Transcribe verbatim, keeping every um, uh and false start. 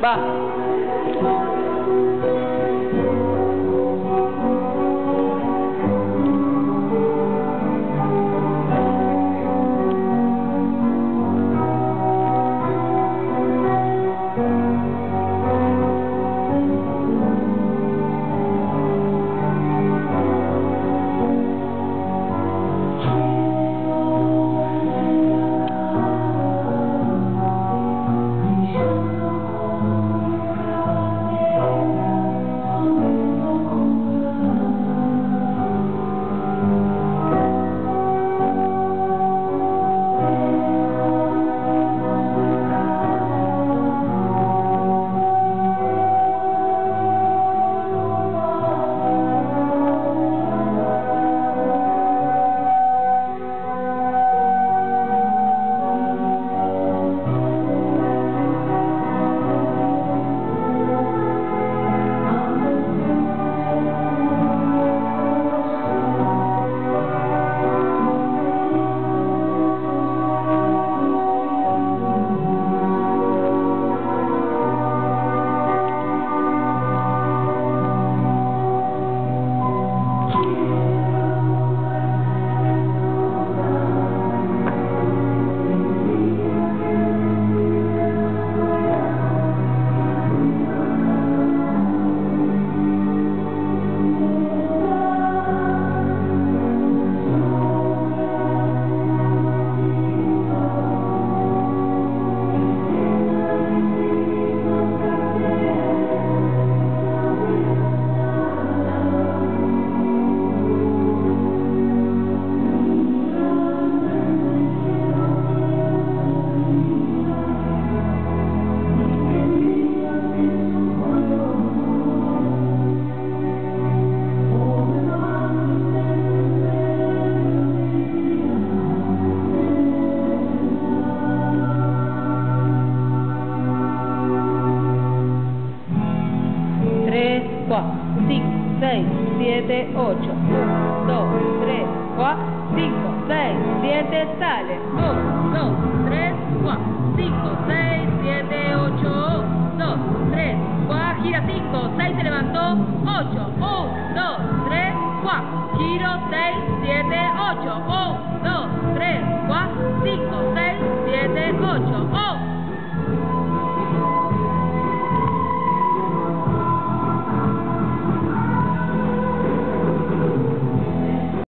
Va. cinco, seis, siete, ocho. uno, dos, tres, cuatro, cinco, seis, siete, sale. uno, dos, tres, cuatro, cinco, seis, siete, ocho. uno, dos, tres, cuatro, gira cinco, seis, se levantó. ocho, uno.